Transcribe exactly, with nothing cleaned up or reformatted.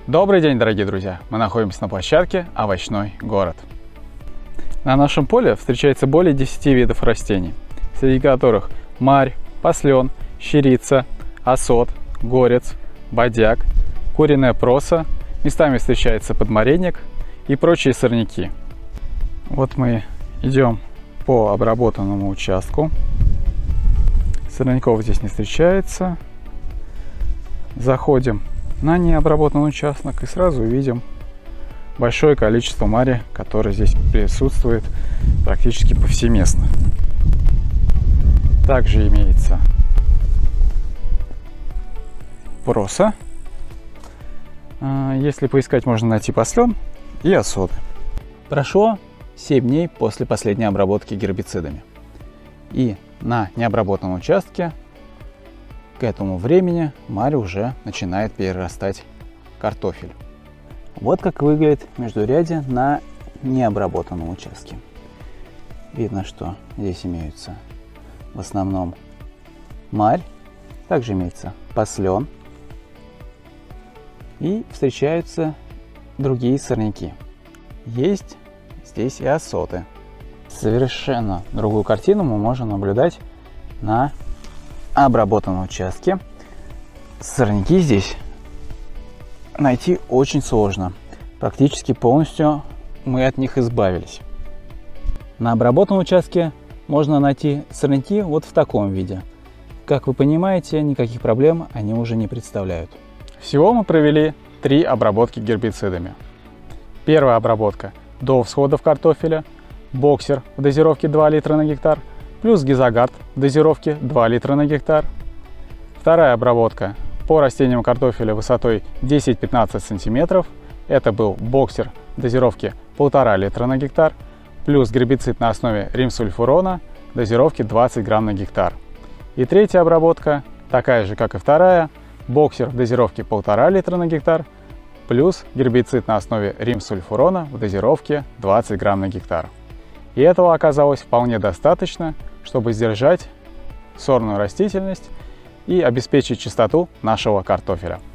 Добрый день, дорогие друзья! Мы находимся на площадке «Овощной город». На нашем поле встречается более десяти видов растений, среди которых марь, паслен, щирица, осот, горец, бодяк, куриная проса, местами встречается подмаренник и прочие сорняки. Вот мы идем по обработанному участку. Сорняков здесь не встречается. Заходим на необработанный участок и сразу увидим большое количество мари, которое здесь присутствует практически повсеместно. Также имеется проса. Если поискать, можно найти паслен и осоты. Прошло семь дней после последней обработки гербицидами. И на необработанном участке к этому времени марь уже начинает перерастать в картофель. Вот как выглядит междурядье на необработанном участке. Видно, что здесь имеются в основном марь, также имеется паслен и встречаются другие сорняки. Есть здесь и осоты. Совершенно другую картину мы можем наблюдать на обработанном участке. Сорняки здесь найти очень сложно. Практически полностью мы от них избавились. На обработанном участке можно найти сорняки вот в таком виде. Как вы понимаете, никаких проблем они уже не представляют. Всего мы провели три обработки гербицидами. Первая обработка до всходов картофеля, боксер в дозировке два литра на гектар, плюс гизогард в дозировке два литра на гектар. Вторая обработка по растениям картофеля высотой десять-пятнадцать сантиметров. Это был боксер в дозировке полтора литра на гектар, плюс гербицид на основе римсульфурона в дозировке двадцать грамм на гектар. И третья обработка, такая же как и вторая, боксер в дозировке полтора литра на гектар, плюс гербицид на основе римсульфурона в дозировке двадцать грамм на гектар. И этого оказалось вполне достаточно, чтобы сдержать сорную растительность и обеспечить чистоту нашего картофеля.